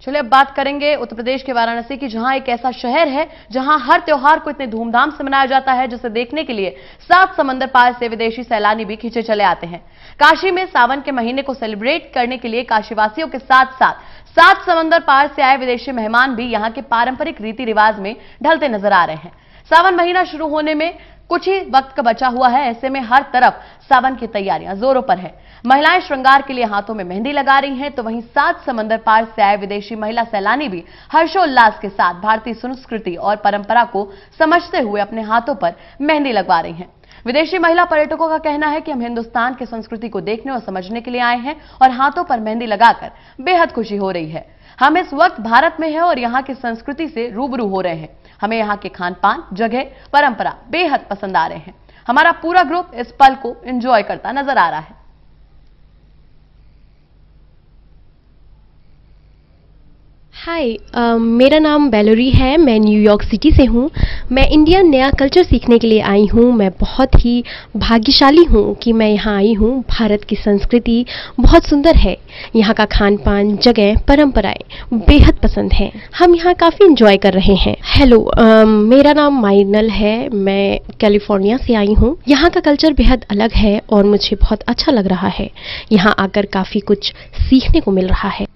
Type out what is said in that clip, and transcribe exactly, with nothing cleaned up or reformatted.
चलिए अब बात करेंगे उत्तर प्रदेश के वाराणसी की, जहां एक ऐसा शहर है जहां हर त्योहार को इतने धूमधाम से मनाया जाता है जिसे देखने के लिए सात समंदर पार से विदेशी सैलानी भी खींचे चले आते हैं। काशी में सावन के महीने को सेलिब्रेट करने के लिए काशीवासियों के साथ साथ सात समंदर पार से आए विदेशी मेहमान भी यहां के पारंपरिक रीति रिवाज में ढलते नजर आ रहे हैं। सावन महीना शुरू होने में कुछ ही वक्त का बचा हुआ है, ऐसे में हर तरफ सावन की तैयारियां जोरों पर है। महिलाएं श्रृंगार के लिए हाथों में मेहंदी लगा रही हैं, तो वहीं सात समंदर पार से आए विदेशी महिला सैलानी भी हर्षोल्लास के साथ भारतीय संस्कृति और परंपरा को समझते हुए अपने हाथों पर मेहंदी लगवा रही हैं। विदेशी महिला पर्यटकों का कहना है कि हम हिंदुस्तान की संस्कृति को देखने और समझने के लिए आए हैं और हाथों पर मेहंदी लगाकर बेहद खुशी हो रही है। हम इस वक्त भारत में हैं और यहाँ की संस्कृति से रूबरू हो रहे हैं। हमें यहाँ के खान पान, जगह, परंपरा बेहद पसंद आ रहे हैं। हमारा पूरा ग्रुप इस पल को एंजॉय करता नजर आ रहा है। हाय, uh, मेरा नाम बेलोरी है। मैं न्यूयॉर्क सिटी से हूँ। मैं इंडिया नया कल्चर सीखने के लिए आई हूँ। मैं बहुत ही भाग्यशाली हूँ कि मैं यहाँ आई हूँ। भारत की संस्कृति बहुत सुंदर है। यहाँ का खान पान, जगह, परंपराएं बेहद पसंद हैं। हम यहाँ काफ़ी एंजॉय कर रहे हैं। हेलो, uh, मेरा नाम माइनल है। मैं कैलिफोर्निया से आई हूँ। यहाँ का कल्चर बेहद अलग है और मुझे बहुत अच्छा लग रहा है। यहाँ आकर काफ़ी कुछ सीखने को मिल रहा है।